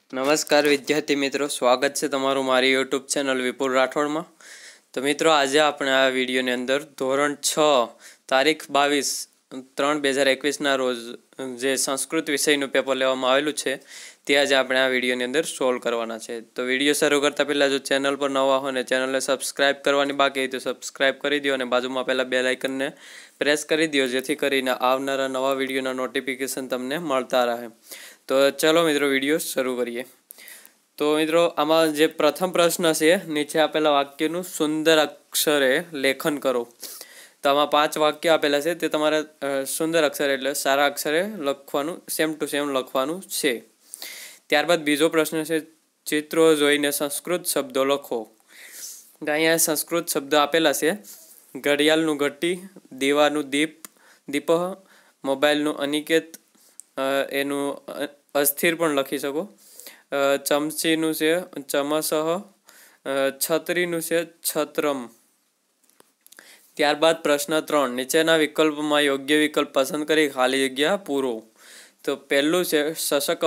નમસ્કાર વિદ્યાર્થી મિત્રો, સ્વાગત છે તમારું મારી યુટ્યુબ ચેનલ વિપુલ રાઠોડમાં। તો મિત્રો, આજે આપણે આ વિડીયોની અંદર ધોરણ 6 તારીખ 22/3/2021ના રોજ જે સંસ્કૃત વિષયનું પેપર લેવામાં આવેલું છે તે આજે આપણે આ વિડીયોની અંદર સોલ્વ કરવાના છે। તો વિડીયો શરૂ કરતાં પહેલાં જો ચેનલ પર નવા હોય ને ચેનલને સબસ્ક્રાઈબ કરવાની બાકી હોય તો સબસ્ક્રાઈબ કરી દો અને બાજુમાં પહેલાં બેલ આઇકનને પ્રેસ કરી દો, જેથી કરીને આવનારા નવા વિડીયોના નોટિફિકેશન તમને મળતા રહે। તો ચલો મિત્રો, વિડીયો શરૂ કરીએ। તો મિત્રો, આમાં જે પ્રથમ પ્રશ્ન છે, નીચે આપેલા વાક્યનું સુંદર અક્ષરે લેખન કરો। તો આમાં 5 વાક્ય આપેલા છે, તે તમારે સુંદર અક્ષરે એટલે સારા અક્ષરે લખવાનું, સેમ ટુ સેમ લખવાનું છે। ત્યારબાદ બીજો પ્રશ્ન છે, ચિત્રો જોઈને સંસ્કૃત શબ્દો લખો। તો અહીંયા સંસ્કૃત શબ્દ આપેલા છે, ઘડિયાળનું ઘટી, દીવાનું દીપ, દીપઃ, મોબાઈલનું અનિકેત, એનું અસ્થિર પણ લખી શકો, ચમચીનું છે ચમસઃ, છત્રીનું છે છત્રમ। ત્યારબાદ પ્રશ્ન 3, નીચેના વિકલ્પમાં યોગ્ય વિકલ્પ પસંદ કરી ખાલી જગ્યા પૂરો। તો પહેલું છે શશકઃ,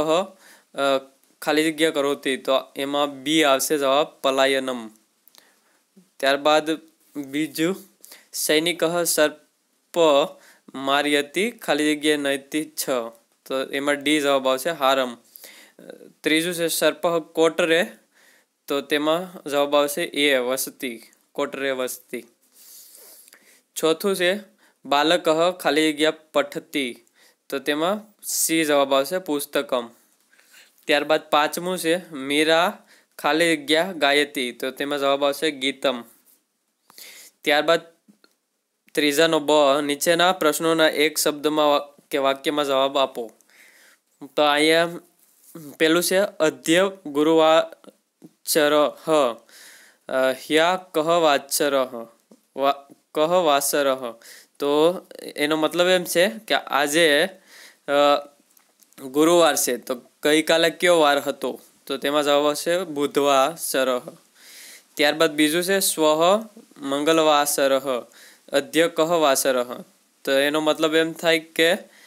ખાલી જગ્યા કરોતી, તો એમાં બી આવશે જવાબ પલાયનમ। ત્યારબાદ બીજું, સૈનિકઃ સર્પ માર્યતિ, ખાલી જગ્યા નૈતિ છ, તો એમાં ડી જવાબ આવશે હારમ। ત્રીજું છે સર્પ કોટરે, તો તેમાં જવાબ આવશે એ વસતી, કોટરે વસતી। ચોથું છે બાલકઃ ખાલી જગ્યા પઠતી, તો તેમાં સી જવાબ આવશે પુસ્તકમ। ત્યારબાદ પાંચમું છે મીરા ખાલી જગ્યા ગાયતી, તો તેમાં જવાબ આવશે ગીતમ। ત્યારબાદ ત્રીજાનો બ, નીચેના પ્રશ્નોના એક શબ્દમાં કે વાક્યમાં જવાબ આપો। તો અહીંયા પેલું છે અધ્ય ગુરુવાચરઃ, હ્યા કહ વાચરઃ, કહ વાસરઃ, તો એનો મતલબ એમ છે કે આજે ગુરુવાર છે, તો ગઈકાલે કયો વાર હતો, તો તેમાં જવાબ આવશે બુધવાસરઃ। ત્યારબાદ બીજું છે સ્વઃ મંગલવાસરઃ, અધ્ય કહ વાસરઃ, તો એનો મતલબ એમ થાય કે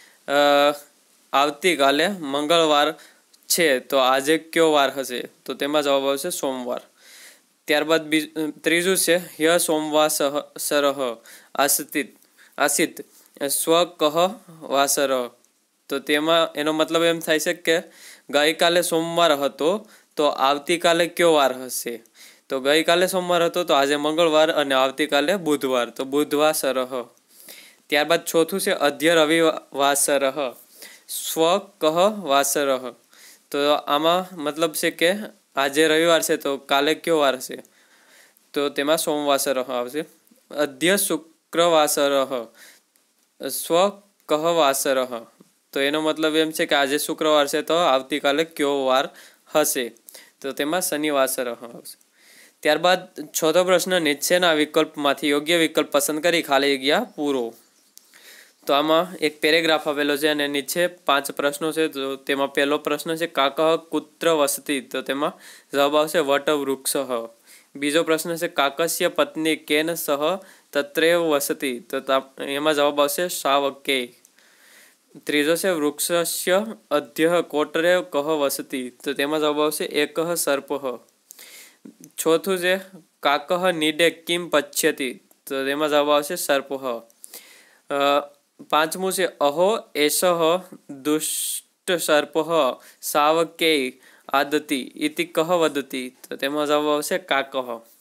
આવતીકાલે મંગળવાર છે, તો આજે કયો વાર હશે, તો તેમાં જવાબ આવશે સોમવાર। ત્યારબાદ ત્રીજું છે હ્ય સોમવાસરઃ આસિત સ્વ કહ વાસરઃ, તો તેમાં એનો મતલબ એમ થાય છે કે ગઈકાલે સોમવાર હતો, તો આવતીકાલે કયો વાર હશે, તો ગઈકાલે સોમવાર હતો, તો આજે મંગળવાર, અને આવતીકાલે બુધવાર, તો બુધવાસરઃ। ત્યારબાદ ચોથું છે અધ્ય રવિવાસરઃ સ્વ કહ વાસરઃ, તો આમાં મતલબ છે કે આજે રવિવાર છે, તો કાલે કયો વાર છે, તો તેમાં સોમવાસરઃ આવશે। અધ્ય શુક્રવાસરઃ સ્વ કહ વાસરઃ, તો એનો મતલબ એમ છે કે આજે શુક્રવાર છે, તો આવતીકાલે કયો વાર હશે, તો તેમાં શનિવાસરઃ આવશે। ત્યારબાદ ચોથો પ્રશ્ન, નીચેના વિકલ્પમાંથી યોગ્ય વિકલ્પ પસંદ કરી ખાલી જગ્યા પૂરો। તો આમાં એક પેરેગ્રાફ આપેલો છે અને નીચે 5 પ્રશ્નો છે। તો તેમાં પહેલો પ્રશ્ન છે કાકઃ કુત્ર વસતિ, તો તેમાં જવાબ આવશે વટ વૃક્ષઃ। બીજો પ્રશ્ન છે કાકસ્ય પત્ની કેન સહ તત્રેવ વસતિ, તો એમાં જવાબ આવશે શાવકે। ત્રીજો છે વૃક્ષસ્ય અધ્યઃ કોટરે કહ વસતિ, તો તેમાં જવાબ આવશે એકઃ સર્પઃ। ચોથું છે કાકઃ નીડે કિમ પશ્યતિ, તો તેમાં જવાબ આવશે સર્પઃ। પાંચમું છે અહો એષઃ દુષ્ટ સર્પઃ શાવકે આદતિ ઇતિ કહ વદતિ, તો તેમાં જવાબ આવશે કાકઃ।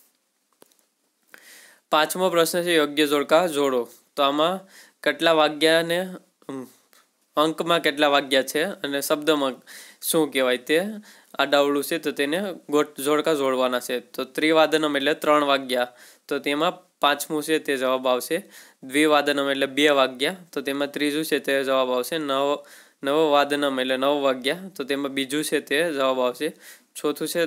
પાંચમો પ્રશ્ન છે યોગ્ય જોડકા જોડો। તો આમાં કેટલા વાગ્યાને અંકમાં કેટલા વાગ્યા છે અને શબ્દમાં શું કહેવાય તે આડાવડું છે, તો તેને જોડકા જોડવાના છે। તો ત્રિવાદનમ એટલે 3 વાગ્યા, તો તેમાં પાંચમું છે તે જવાબ આવશે। દ્વિવાદનમ એટલે 2 વાગ્યા, તો તેમાં ત્રીજું છે તે જવાબ આવશે। નવવાદનમ એટલે 9 વાગ્યા, તો તેમાં બીજું છે તે જવાબ આવશે। ચોથું છે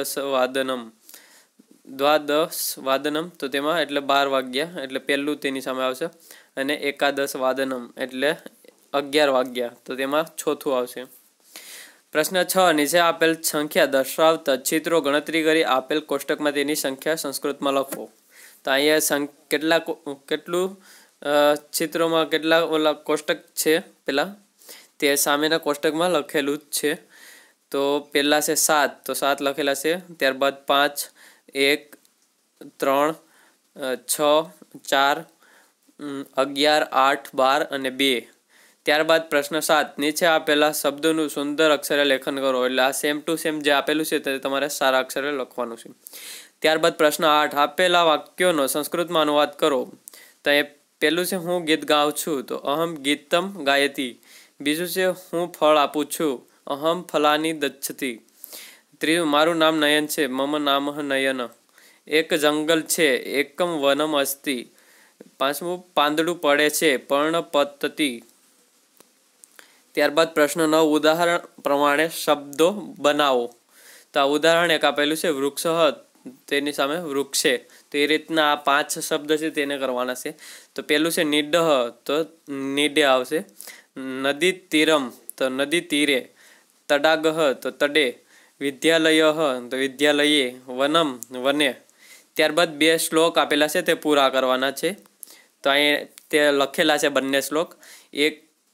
દ્વાદશ વાદનમ, તો તેમાં એટલે 12 વાગ્યા, એટલે પહેલું તેની સામે આવશે। અને એકાદશ વાદનમ એટલે 11 વાગ્યા, તો તેમાં ચોથું આવશે। પ્રશ્ન 6, નીચે આપેલ સંખ્યા દર્શાવતા ચિત્રો ગણતરી કરી આપેલ કોષ્ટકમાં તેની સંખ્યા સંસ્કૃતમાં લખો। તો અહીંયા કેટલું ચિત્રોમાં કેટલા ઓલા કોષ્ટક છે પેલા તે સામેના કોષ્ટકમાં લખેલું જ છે। તો પહેલાં છે 7, તો 7 લખેલા છે. ત્યારબાદ 5, 1, 3, 6, 4, 11, 8, 12 અને 2. ત્યારબાદ પ્રશ્ન 7, નીચે આપેલા શબ્દોનું સુંદર અક્ષરે લેખન કરો. એટલે આ સેમ ટુ સેમ જે આપેલું છે તે તમારે સારા અક્ષરે લખવાનું છે. ત્યારબાદ પ્રશ્ન 8, આપેલા વાક્યોનો સંસ્કૃતમાં અનુવાદ કરો. તો એ પહેલું છે હું ગીત ગાઉં છું, તો અહમ ગીતમ ગાયતી. બીજું છે હું ફળ આપું છું, અહમ ફલાની દચ્છતી. ત્રીજું મારું નામ નયન છે, મમ નામ નયન. એક જંગલ છે, એકમ વનમ અસ્તિ. પાંચમું પાંદડું પડે છે, પર્ણપતતી. ત્યારબાદ પ્રશ્ન 9, ઉદાહરણ પ્રમાણે શબ્દો બનાવો. તો આ ઉદાહરણ એક આપેલું છે વૃક્ષ, તેની સામે વૃક્ષે. તો એ રીતના આ 5 શબ્દ છે તેને કરવાના છે. તો પેલું છે નિડહ, તો નિડે આવશે. નદી તીરમ, તો નદી તીરે. તડાગહ, તો તડે. વિદ્યાલય, તો વિદ્યાલયે. વનમ, વને. ત્યારબાદ 2 શ્લોક આપેલા છે તે પૂરા કરવાના છે. તો અહીં તે લખેલા છે બંને શ્લોક. એક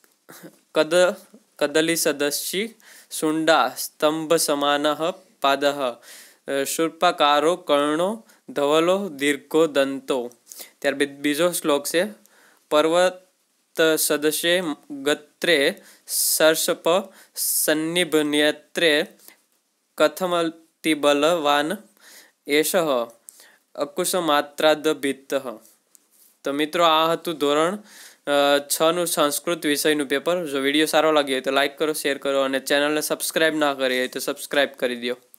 કદલી સદસ્યી શુંડા સ્તંભ સમાન પાદ શૂર્પાકારો કર્ણો ધવલો દીર્ઘો દંતો. ત્યારબાદ બીજો શ્લોક છે પર્વત સદશે ગત્રે સર્ષપ સન્નિભન્યત્રે કથમતિબલવાન એષઃ અકુશમાત્રાદભીત. તો મિત્રો આ હતું ધોરણ 6નું સંસ્કૃત વિષયનું પેપર. જો વિડીયો સારો લાગ્યો હોય તો લાઇક કરો, શેર કરો અને ચેનલને સબસ્ક્રાઈબ ના કરી હોય તો સબસ્ક્રાઈબ કરી દો.